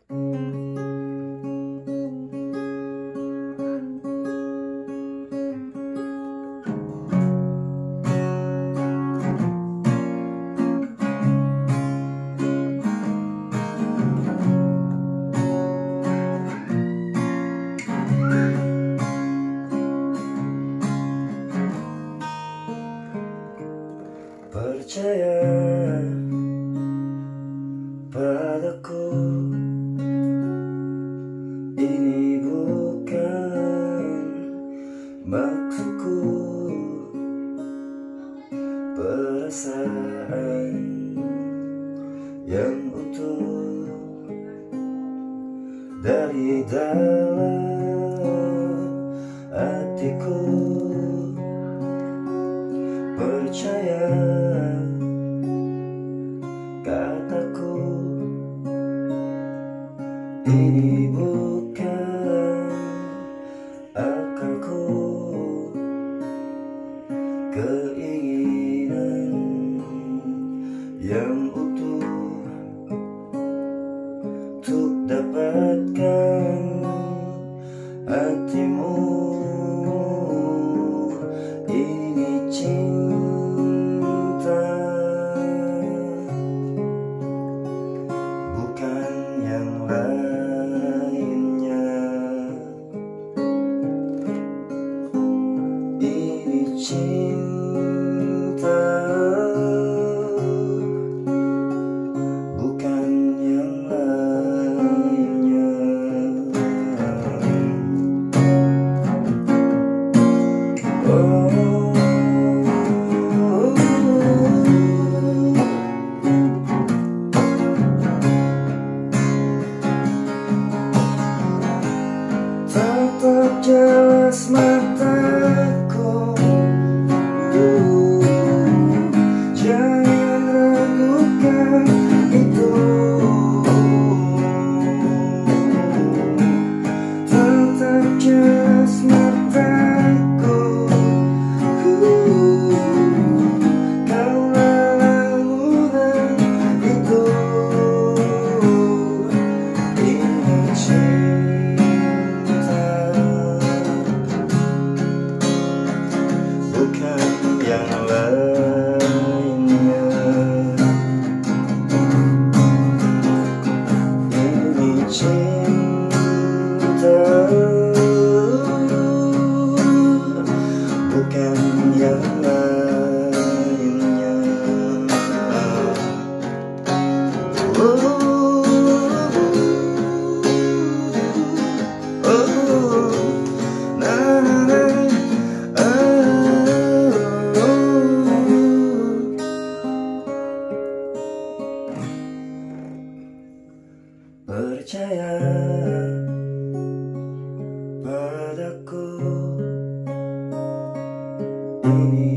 Percaya padaku, ini bukan maksudku. Perasaan yang utuh dari dalam hatiku. Percaya kataku, ini bukan akalku. Keinginan yang utuh untuk dapatkan hatimu. Ini cinta, bukan yang lainnya. Ini cinta, bukan yang lainnya. Tatap jelas mataku, jangan ragukan itu. Tatap jelas mataku, kaulah lamunan itu. Ini cinta, bukan yang lainnya. Ini cinta, bukan yang lainnya. Na na na. Percaya padaku, ini